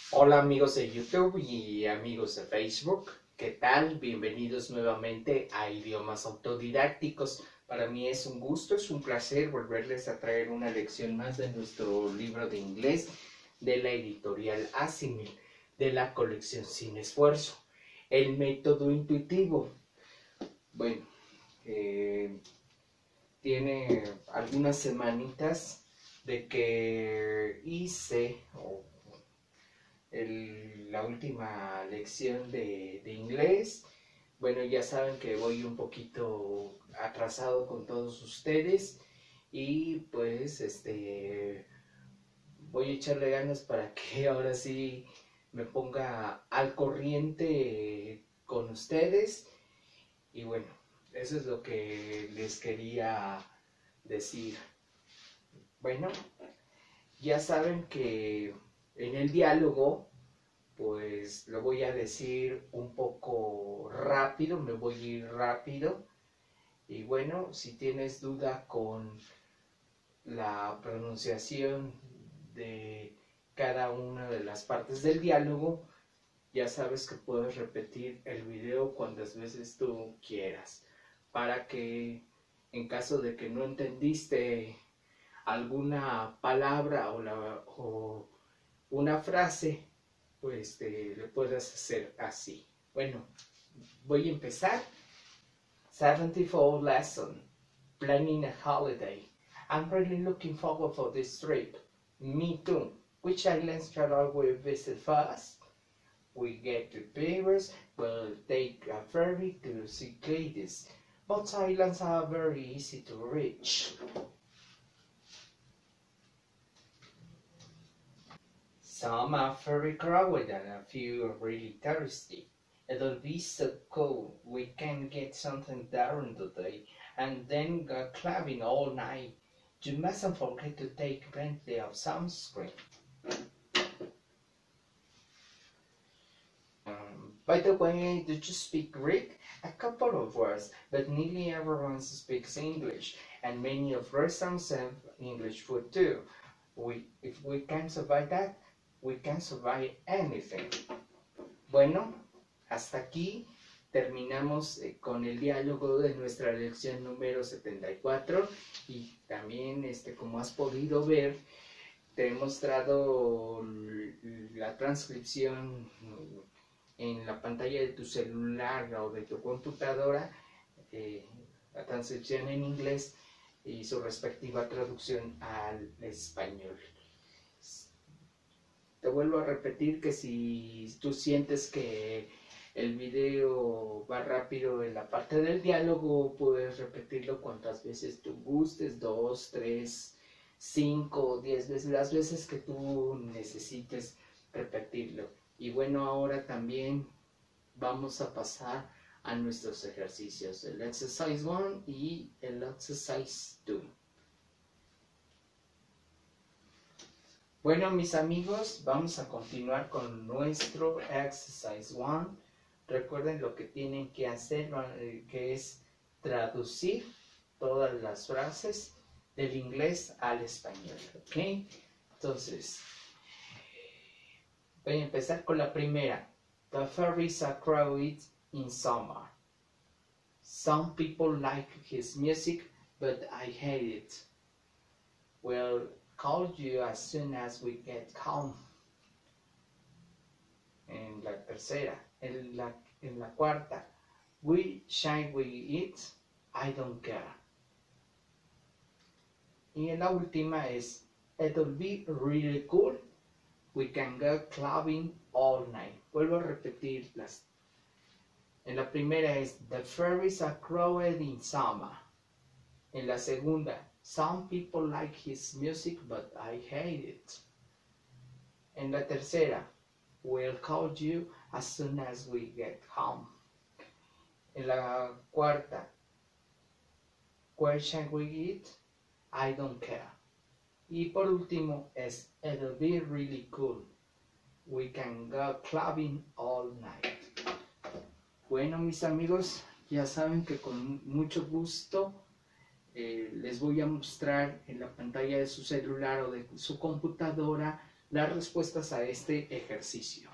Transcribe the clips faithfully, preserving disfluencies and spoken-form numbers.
Hola amigos de YouTube y amigos de Facebook, ¿qué tal? Bienvenidos nuevamente a Idiomas Autodidácticos. Para mí es un gusto, es un placer volverles a traer una lección más de nuestro libro de inglés de la editorial Asimil, de la colección Sin Esfuerzo, el método intuitivo. Bueno, eh, tiene algunas semanitas de que hice o el, la última lección de, de inglés. Bueno, ya saben que voy un poquito atrasado con todos ustedes y pues este voy a echarle ganas para que ahora sí me ponga al corriente con ustedes. Y bueno, eso es lo que les quería decir. Bueno, ya saben que en el diálogo pues lo voy a decir un poco rápido, me voy a ir rápido. Y bueno, si tienes duda con la pronunciación de cada una de las partes del diálogo, ya sabes que puedes repetir el video cuantas veces tú quieras, para que en caso de que no entendiste alguna palabra o, la, o una frase, pues este, lo puedas hacer así. Bueno, voy a empezar. seventy-fourth lesson. Planning a holiday. I'm really looking forward for this trip. Me too. Which islands shall we visit first? We get to Paris. We'll take a ferry to Cyclades. Both islands are very easy to reach. Some are very crowded and a few are really thirsty. It'll be so cool. We can get something daring today and then go clubbing all night. You mustn't forget to take plenty of sunscreen. Um, by the way, did you speak Greek? A couple of words, but nearly everyone speaks English, and many of restaurants have English food too. We, if we can survive that, we can survive anything. Bueno, hasta aquí terminamos eh, con el diálogo de nuestra lección número setenta y cuatro y también, este, como has podido ver, te he mostrado la transcripción en la pantalla de tu celular o de tu computadora, eh, la transcripción en inglés y su respectiva traducción al español. Te vuelvo a repetir que si tú sientes que el video va rápido en la parte del diálogo, puedes repetirlo cuantas veces tú gustes, dos, tres, cinco, diez veces, las veces que tú necesites repetirlo. Y bueno, ahora también vamos a pasar a nuestros ejercicios, el exercise one y el exercise two. Bueno, mis amigos, vamos a continuar con nuestro exercise one. Recuerden lo que tienen que hacer, que es traducir todas las frases del inglés al español, ¿ok? Entonces, voy a empezar con la primera. The ferries are crowded in summer. Some people like his music, but I hate it. Well, call you as soon as we get home. En la tercera, en la, en la cuarta, we shall we eat, I don't care. Y en la última es, it'll be really cool, we can go clubbing all night. Vuelvo a repetirlas. En la primera es, the ferries are crowded in summer. En la segunda, some people like his music, but I hate it. En la tercera, we'll call you as soon as we get home. En la cuarta, where shall we eat? I don't care. Y por último es, it'll be really cool. We can go clubbing all night. Bueno, mis amigos, ya saben que con mucho gusto Eh, les voy a mostrar en la pantalla de su celular o de su computadora las respuestas a este ejercicio.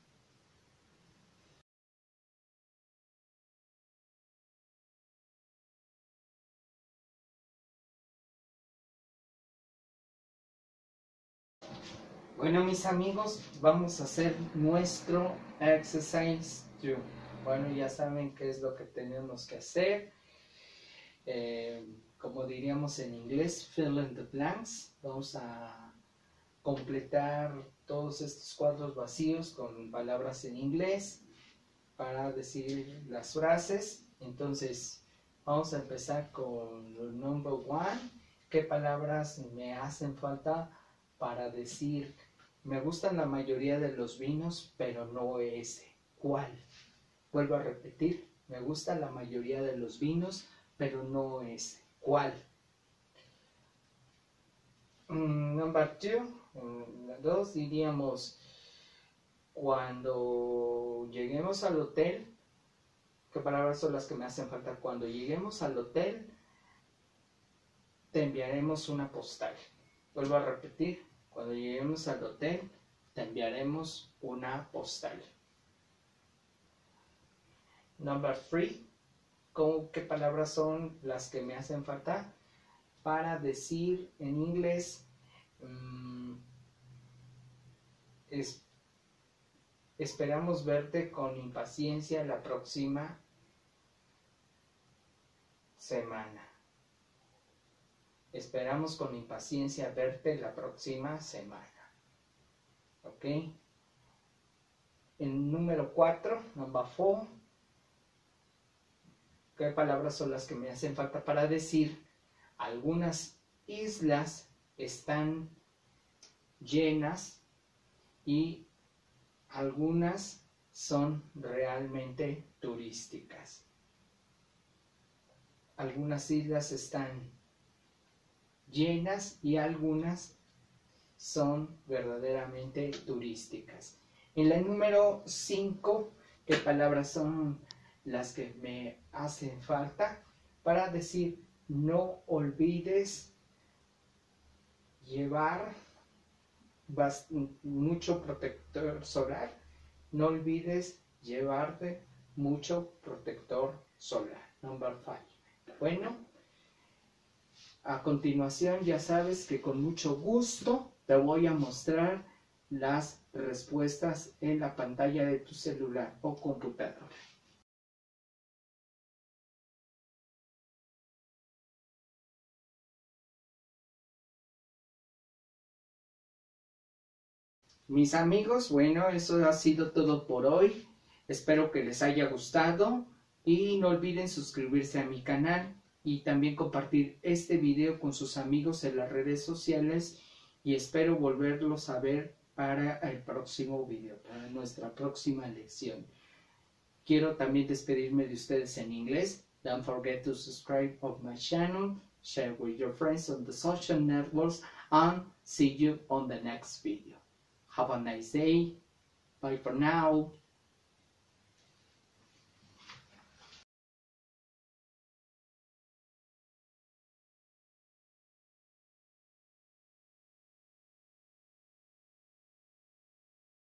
Bueno, mis amigos, vamos a hacer nuestro exercise two. Bueno, ya saben qué es lo que tenemos que hacer. Eh, como diríamos en inglés, fill in the blanks. Vamos a completar todos estos cuadros vacíos con palabras en inglés para decir las frases. Entonces, vamos a empezar con el number one. ¿Qué palabras me hacen falta para decir me gustan la mayoría de los vinos, pero no ese? ¿Cuál? Vuelvo a repetir, me gusta la mayoría de los vinos, pero no ese. ¿Cuál? Mm, number two, mm, dos, diríamos, cuando lleguemos al hotel, ¿qué palabras son las que me hacen falta? Cuando lleguemos al hotel, te enviaremos una postal. Vuelvo a repetir, cuando lleguemos al hotel, te enviaremos una postal. Number three, ¿qué palabras son las que me hacen falta para decir en inglés um, es, esperamos verte con impaciencia la próxima semana? Esperamos con impaciencia verte la próxima semana. ¿Ok? En número cuatro, number four, ¿qué palabras son las que me hacen falta para decir algunas islas están llenas y algunas son realmente turísticas? Algunas islas están llenas y algunas son verdaderamente turísticas. En la número cinco, ¿qué palabras son las que me hacen falta para decir no olvides llevar mucho protector solar? No olvides llevarte mucho protector solar. Number five. Bueno, a continuación ya sabes que con mucho gusto te voy a mostrar las respuestas en la pantalla de tu celular o computadora. Mis amigos, bueno, eso ha sido todo por hoy. Espero que les haya gustado y no olviden suscribirse a mi canal y también compartir este video con sus amigos en las redes sociales, y espero volverlos a ver para el próximo video, para nuestra próxima lección. Quiero también despedirme de ustedes en inglés. Don't forget to subscribe of my channel, share with your friends on the social networks, and see you on the next video. Have a nice day. Bye for now.